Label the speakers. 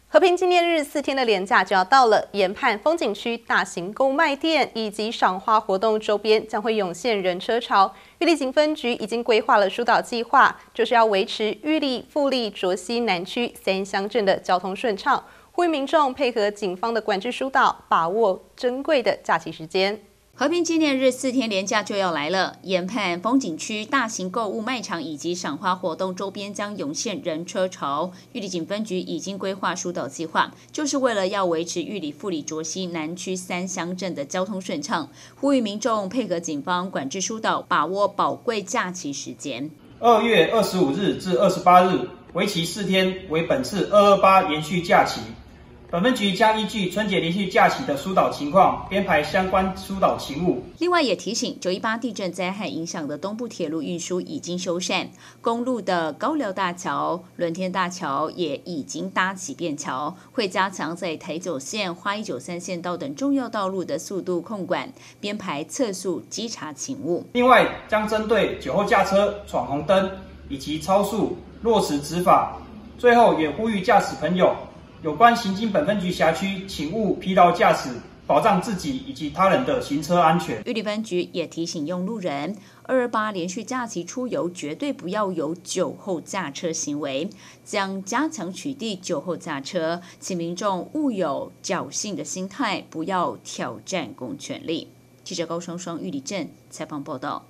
Speaker 1: 和平纪念日4天的连假就要到了，研判风景区大型购卖店以及赏花活动周边将会涌现人车潮。玉里警分局已经规划了疏导计划，就是要维持玉里、富里、卓溪南区3乡镇的交通顺畅，呼吁民众配合警方的管制疏导，把握珍贵的假期时间。
Speaker 2: 和平纪念日4天连假就要来了，研判风景区大型购物卖场以及赏花活动周边将涌现人车潮。玉里警分局已经规划疏导计划，就是为了要维持玉里、富里、卓溪南区3乡镇的交通顺畅，呼吁民众配合警方管制疏导，把握宝贵假期时间。
Speaker 3: 2月25日至28日，为期4天，为本次228连续假期。本分局将依据春节连续假期的疏导情况，编排相关疏导勤务。
Speaker 2: 另外也提醒，918地震灾害影响的东部铁路运输已经修缮，公路的高寮大桥、伦天大桥也已经搭起便桥，会加强在台9线、花193线道等重要道路的速度控管，编排测速稽查勤务。
Speaker 3: 另外，将针对酒后驾车、闯红灯以及超速落实执法。最后也呼吁驾驶朋友，有关行经本分局辖区，请勿疲劳驾驶，保障自己以及他人的行车安全。
Speaker 2: 玉里分局也提醒用路人，228连续假期出游绝对不要有酒后驾车行为，将加强取缔酒后驾车，请民众勿有侥幸的心态，不要挑战公权力。记者高双双玉里镇采访报道。